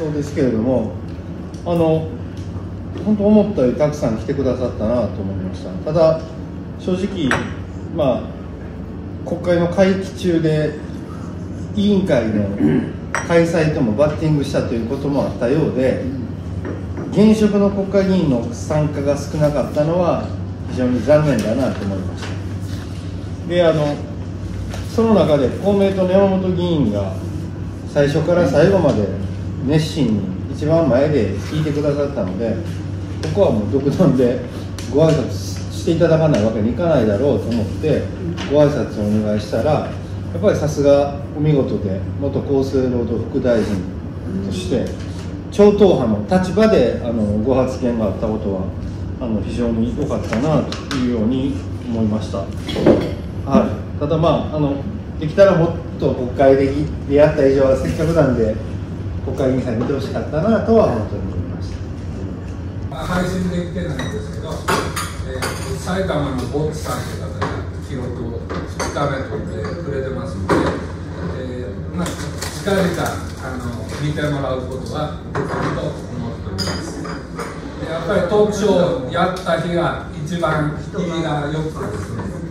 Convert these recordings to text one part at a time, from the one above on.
そうですけれども、本当思ったよりたくさん来てくださったなと思いました。ただ正直、国会の会期中で委員会の開催ともバッティングしたということもあったようで、現職の国会議員の参加が少なかったのは非常に残念だなと思いました。で、その中で公明党の山本議員が最初から最後まで熱心に一番前で聞いてくださったので、ここはもう独断でご挨拶していただかないわけにいかないだろうと思ってご挨拶をお願いしたら、やっぱりさすがお見事で、元厚生労働副大臣として超党派の立場でご発言があったことは非常に良かったなというように思いました。はい、ただできたらもっと国会でやった以上はせっかくなんで国会議員さん見てほしかったなとは本当に思いました。 配信できてないんですけど、埼玉のボッツさんという方が記録を2日目取ってくれてますので、近々見てもらうことはできると思っております。やっぱりトークショーやった日が一番日が良くてですね、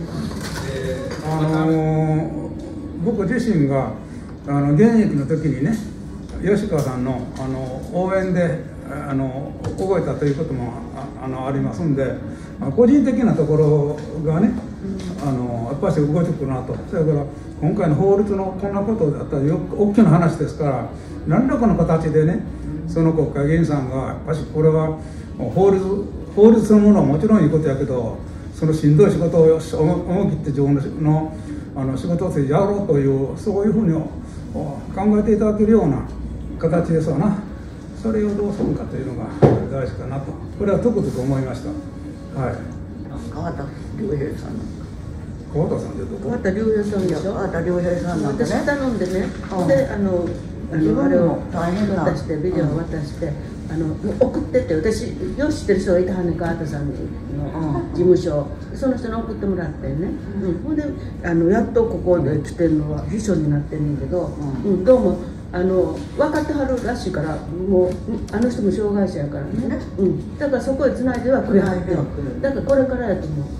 僕自身が現役の時にね、吉川さんの応援で動いたということもありますんで、個人的なところがね、やっぱり動いてくるなと。それから今回の法律のこんなことだったら大きな話ですから、何らかの形でね、その国会議員さんがやっぱりこれは法律そのものはもちろんいいことやけど、そのしんどい仕事を思い切って自分の仕事をやろうという、そういうふうに考えていただけるような形ですわな。それをどうするかというのが大事かなと、これはつくづく思いました。はい。 川田龍平さん。 川田さんでどこ？ 川田龍平さんでしょ。川田龍平さんなんでね。 私頼んでね。であれを渡してビデオを渡して。送ってって、私よう知ってる人がいたはんねん、川田さんの事務所、その人に送ってもらってね、ほんでやっとここで来てるのは秘書になってるんだけど、どうも分かってはるらしいから、もうあの人も障害者やからね、だからそこへつないではくれはって、だからこれからやと思う、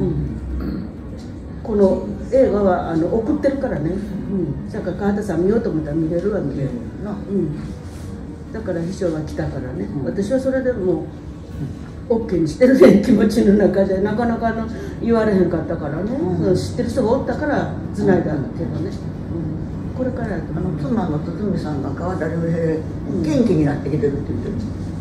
この映画は送ってるからね、だから川田さん見ようと思ったら見れるわ、見れるな。だから秘書が来たからね、私はそれでもう OK にしてるね、気持ちの中でなかなか言われへんかったからね、知ってる人がおったからつないだけどね、これからやと妻の堤さんが川田龍平元気になってきてるって言ってる。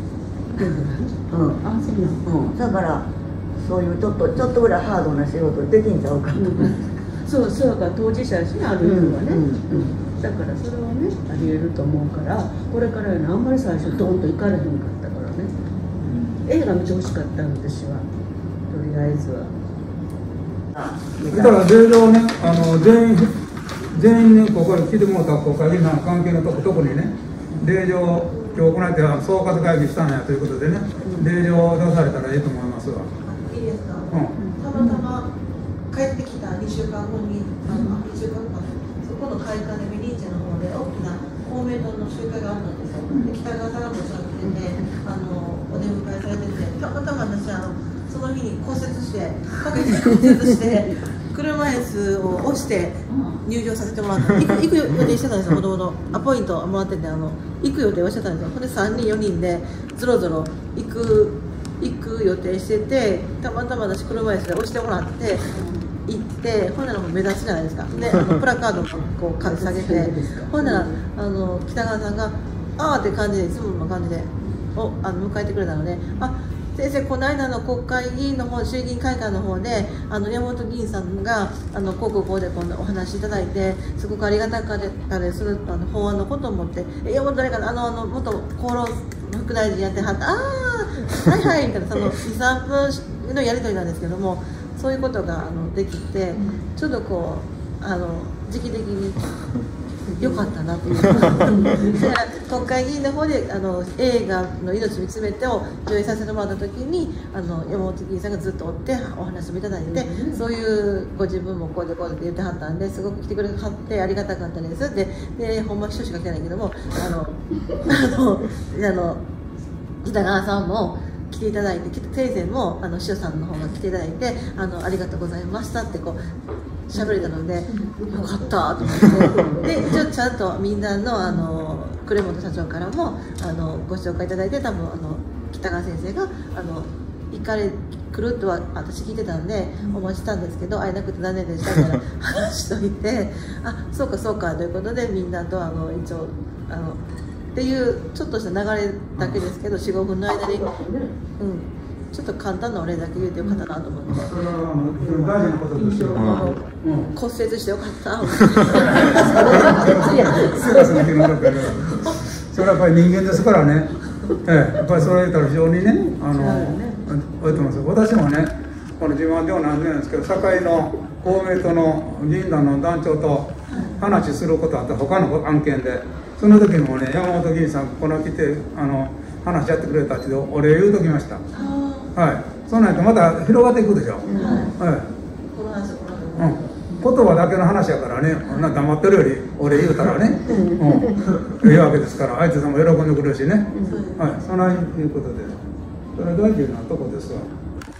あ、そうなの。 だからそういうちょっとぐらいハードな仕事できんちゃうかと。 そうか、当事者やしね、ある人はね、だからそれはねありえると思うから、これからやな、あんまり最初ドンと行かれへんかったからね、映画見てほしかったん私は、とりあえずは。 だから令状をね、全員にここで来てもらった国会議員の関係のとこにね、令状を今日行って総括会議したんやということでね、令状を出されたらいいと思いますわ。 いいですか。たまたま帰ってきた2週間後に、1週間後か、そこの会館でベニーチェの方で大きな公明党の集会があったんですよ。で北川さんがもちろん来てて、お出迎えされてて、たまたま私その日に骨折して、陰で骨折して、車椅子を押して入場させてもらった。行く予定してたんですよ、もともと。アポイントもらってて、行く予定はしてたんですよ。ほんで3人4人でぞろぞろ行く予定してて、たまたま私車椅子で押してもらって行って、ほんならもう目立つじゃないですか。でプラカードをこう下げて、ほんなら北川さんが「ああ」って感じで、いつもの感じで迎えてくれたので、先生、この間の国会議員の方、衆議院会館の方で山本議員さんがこうで今度お話しいただいて、すごくありがたかったでする法案のことを思って、山本誰か元厚労副大臣やってはった、はいはいみたいな、その2、3分のやり取りなんですけども、そういうことができて、ちょっとこう時期的に良かったなっていうだから国会議員の方で映画の命見つめてを上映させてもらった時に山本議員さんがずっとおってお話もいただいて、そういうご自分もこうでこうでって言ってはったんで、すごく来てくれはってありがたかったです。でほんま秘書しか来てないけども北川さんも来ていただいて、生前も秘書さんの方が来ていただいてありがとうございましたってこう喋れたので、よかったと思ってでちゃんとみんなの呉本社長からもご紹介いただいて、多分北川先生が来るとは私聞いてたんでお待ちしたんですけど、会えなくて残念でしたから話しといてそうかそうかということで、みんなと一応っていうちょっとした流れだけですけど、4、5分の間に、ちょっと簡単なお礼だけ言うてよかったなと思って。 それは大事なことですよ。 骨折してよかった。 それはやっぱり人間ですからね。やっぱりそれ言ったら非常にね、覚えてます。私もね、この自慢では何年ですけど、堺の公明党の議員団の団長と話することあって、他の案件で。その時もね、山本議員さん、ここに来て話し合ってくれたってお礼言うときました。はい、そうなんやとまた広がっていくでしょ。言葉だけの話やからね、黙ってるより俺言うたらね、いいわけですから、相手さんも喜んでくれるしね。はい、そんないうことで、それ大事なとこですわ。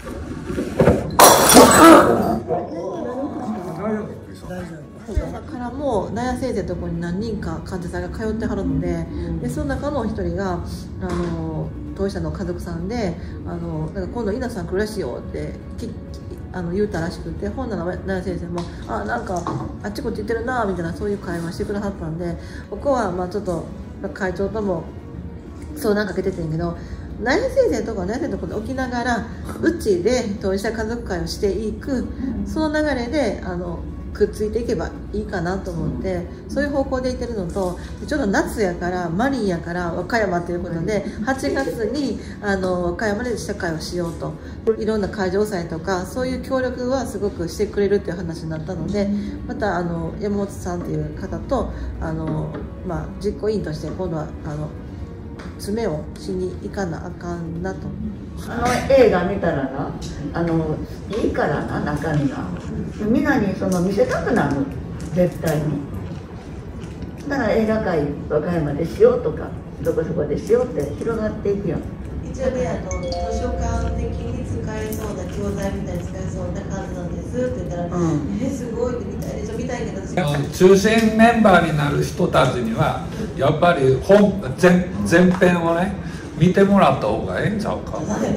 からも納谷先生のところに何人か患者さんが通ってはるので、その中の一人が当事者の家族さんでなんか今度稲さん来るらしいよって言うたらしくて、ほんなら納谷先生もなんかあっちこっち行ってるなみたいな、そういう会話してくれはったんで、ここはちょっと会長とも相談かけててんけど、納谷先生とか納谷先生のところに置きながらうちで当事者家族会をしていく、その流れでくっついていけばいいかなと思って、そういう方向でいってるのと、ちょうど夏やからマリンやから和歌山ということで8月に和歌山で試写会をしようと、いろんな会場祭とかそういう協力はすごくしてくれるっていう話になったので、また山本さんという方と実行委員として今度は詰めをしに行かなあかんなと。 映画見たらいいからな、中身がみんなに見せたくなる、絶対に。だから映画界和歌山でしようとかどこそこでしようって広がっていくよ。 一応ね図書館的に使えそうな教材みたいに使えそうな感じなんですって言ったら、すごいって見たいでしょ、見たいけど中心メンバーになる人たちにはやっぱり前編をね見てもらった方がええんちゃうか。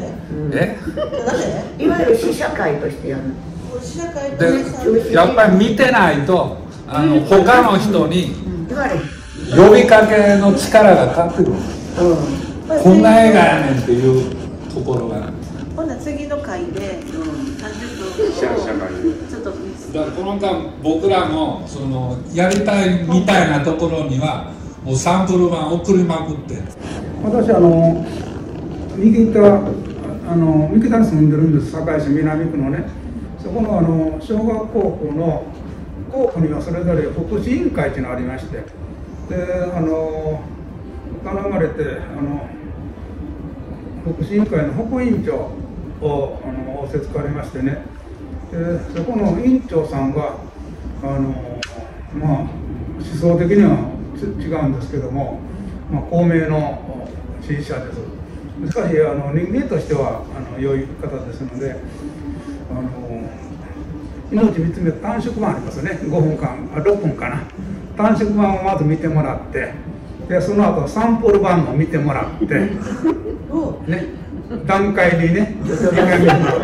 いわゆる試写会としてやる。 でやっぱり見てないと他の人に呼びかけの力が勝ってくる。こんな映画やねんっていうところが。 ほんな次の回で30分ちょっとだからこの間僕らもやりたいみたいなところにはもうサンプル版送りまくって。 私三木田に住んでるんです。堺市南区のね、そこの小学高校の校区にはそれぞれ福祉委員会っていうのがありまして、で頼まれて福祉委員会の副委員長を仰せつかりましてね、でそこの委員長さんが思想的には違うんですけども、公明の支持者です。しかし人間としては良い方ですので、命見つめる短縮版ありますよね、5分間6分かな、短縮版をまず見てもらって、でその後サンプル版も見てもらって、ね、段階にね1回見てもらって、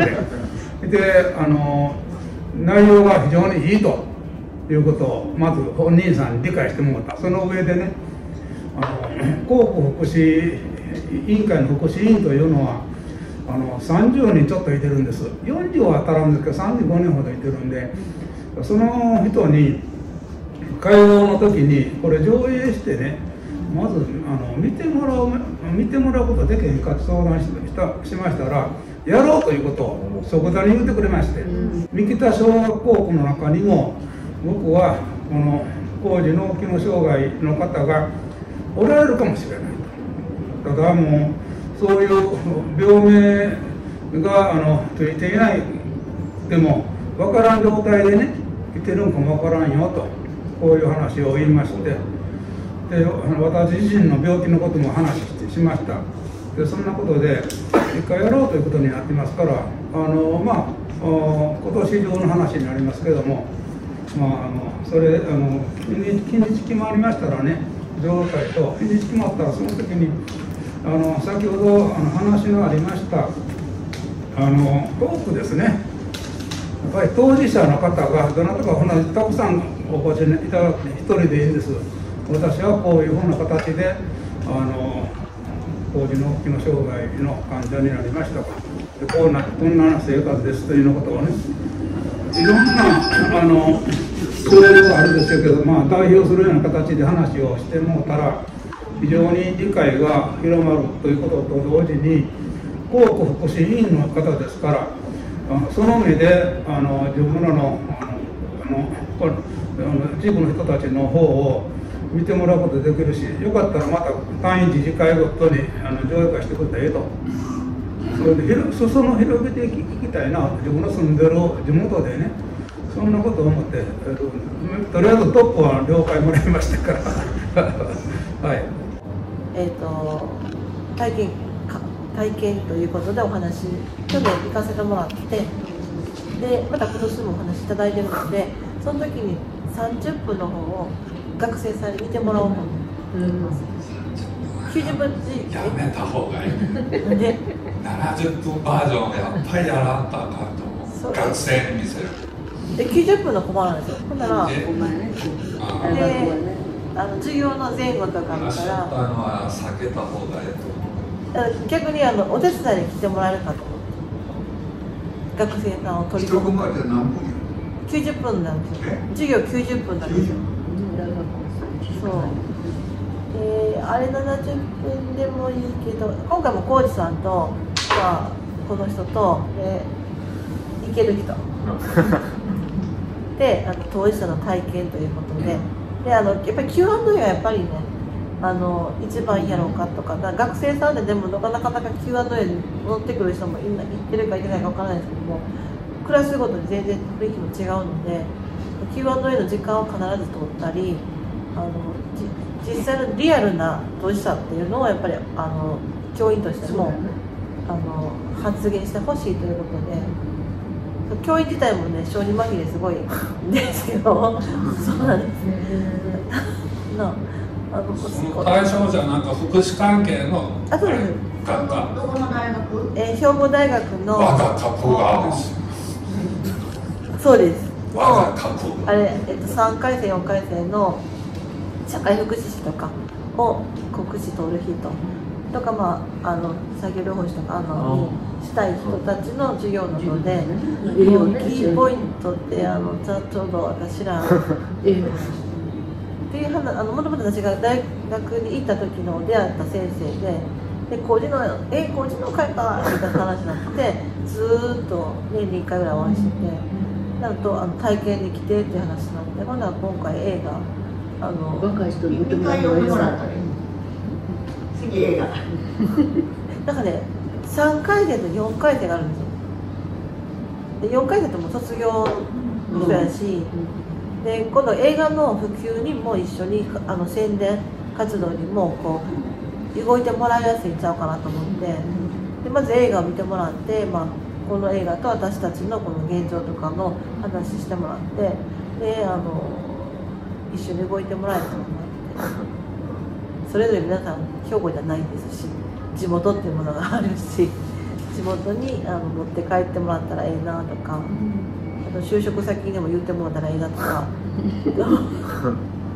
で内容が非常にいいということをまず本人さんに理解してもらった。その上でね、校区福祉委員会の福祉委員というのは30人ちょっといてるんです。40は当たらんですけど35人ほどいてるんで、その人に会合の時にこれ上映してね、まず見てもらうことできへんかって相談しましたら、やろうということを即座に言ってくれまして、三木田小学校区の中にも僕はこの高次脳機能障害の方がおられるかもしれないと。ただもうそういう病名がついていないでも分からん状態でねいてるんかも分からんよと、こういう話を言いまして、で私自身の病気のことも話しました。でそんなことで一回やろうということになってますから、今年中の話になりますけども、それ日にち決まりましたらね、上会と日にち決まったらその時に先ほど話のありましたトークですね。やっぱり当事者の方がどなたかたくさんお越しいただく一人でいいんです。私はこういうふうな形で高次脳機能障害の患者になりましたか、でこんな生活ですというようなことをね、いろんなそういうのがあるんですけど、代表するような形で話をしてもうたら非常に理解が広まるということと同時に、幸福福祉委員の方ですから、その目で自分らの地区の人たちの方を見てもらうことができるし、よかったらまた単位自治会ごとに上映会してくれたらええと。それで裾野を広げていきたいな、自分の住んでる地元でね、そんなことを思って、とりあえずトップは了解もらいましたからはい。 体験ということでお話、去年行かせてもらって、でまた今年もお話いただいてるので、その時に30分の方を学生さんに見てもらおうと思います。90分やめた方がいい。 で 70分バージョンをやっぱりやらんとあかんと思う。学生に見せる。 で90分のコマなんですよ。ほんならで授業の前後とか見たら避けた方がいいと。 逆にお手伝いに来てもらえるかと思って、学生さんを取り込む。90分なんですよ。授業90分なんですよ。そう。あれ70分でもいいけど、今回も浩二さんと、この人と行ける人で当事者の体験ということで、やっぱり Q&A はやっぱりね一番いいやろうかとか、学生さんででもなかなか Q&A に乗ってくる人も行ってるか行ってないか分からないですけども、クラスごとに全然雰囲気も違うので Q&A の時間を必ず取ったり、実際のリアルな当事者っていうのをやっぱり教員としても発言してほしいということで。教員自体もね、小児麻痺ですごいですけど、そうなんですね。 その対象者なんか福祉関係のどこの大学？ 兵庫大学の我が過去があるし。 そうです。 我が過去。 あれ3回生4回生の社会福祉士とかを国試取る人とか作業療法士とかにしたい人たちの授業なので、キーポイントってちょうど私らっていう話、もともと私が大学に行った時の出会った先生で、工事の会かみたいな話になってずーっと年に1回ぐらいお会いしてて、なると体験に来てっていう話になって、今回映画若い人に見てもらった次映画なんかね、3回生と4回生があるんですよ。で4回生とも卒業の人やし、で今度映画の普及にも一緒に宣伝活動にも動いてもらいやすいんちゃうかなと思って、でまず映画を見てもらって、この映画と私たちのこの現状とかの話してもらって、で一緒に動いてもらえたらなって。それぞれ皆さん兵庫じゃないですし、地元っていうものがあるし、地元に持って帰ってもらったらええなとか、あと就職先にでも言ってもらったらええなとか